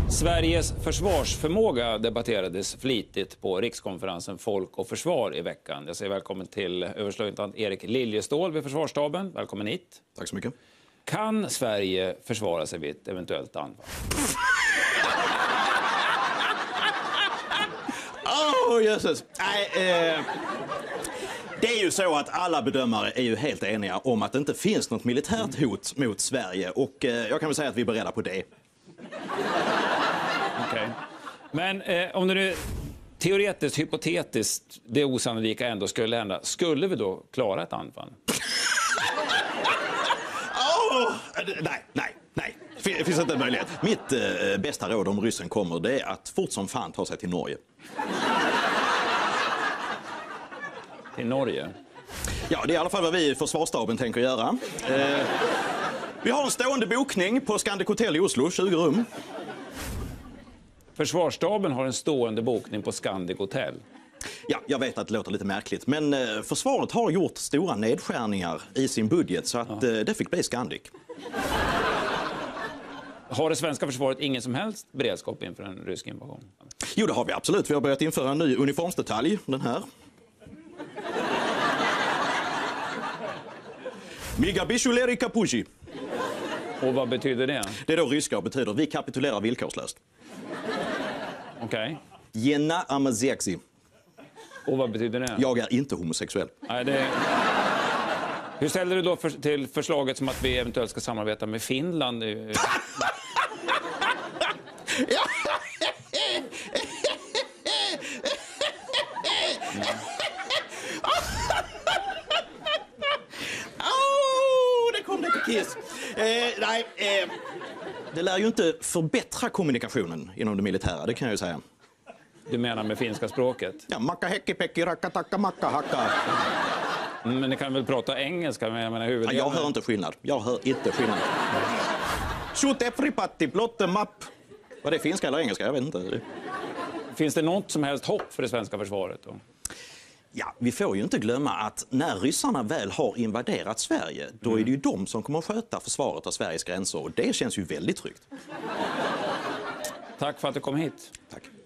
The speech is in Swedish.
Sveriges försvarsförmåga debatterades flitigt på rikskonferensen Folk och Försvar i veckan. Jag säger välkommen till överstelöjtnant Erik Liljestål vid Försvarsstaben. Välkommen hit. Tack så mycket. Kan Sverige försvara sig vid ett eventuellt anfall? Jösses. Nej, det är ju så att alla bedömare är ju helt eniga om att det inte finns något militärt hot mot Sverige. Och jag kan väl säga att vi är beredda på det. Okej. Men om det nu teoretiskt, hypotetiskt, det osannolika ändå skulle hända, skulle vi då klara ett anfall? Nej. Det finns inte en möjlighet. Mitt bästa råd om ryssen kommer, det är att fort som fan ta sig till Norge. Till Norge? Ja, det är i alla fall vad vi i försvarsstaben tänker göra. Vi har en stående bokning på Scandic Hotel i Oslo, 20 rum. Försvarsstaben har en stående bokning på Scandic Hotel. Ja, jag vet att det låter lite märkligt, men försvaret har gjort stora nedskärningar i sin budget så att det fick bli Scandic. Har det svenska försvaret ingen som helst beredskap inför en rysk invasion? Jo, det har vi absolut. Vi har börjat införa en ny uniformsdetalj, den här. Migabishuleri kapushi. Och vad betyder det? Det är då ryska och betyder vi kapitulerar villkorslöst. Okej. Jena amazexi. Och vad betyder det? Jag är inte homosexuell. Nej, det... Hur ställer du då till förslaget som att vi eventuellt ska samarbeta med Finland? Det kom lite kiss. Det lär ju inte förbättra kommunikationen inom det militära, det kan jag ju säga. Du menar med finska språket? Ja, makka hekki pekki rakataka makka hacka. Men ni kan väl prata engelska? Men jag menar Ja, jag hör inte skillnad. Shoot every patti, blotte mapp. Var det finska eller engelska? Jag vet inte. Finns det något som helst hopp för det svenska försvaret då? Ja, vi får ju inte glömma att när ryssarna väl har invaderat Sverige, då är det ju de som kommer att sköta försvaret av Sveriges gränser och det känns ju väldigt tryggt. Tack för att du kom hit. Tack.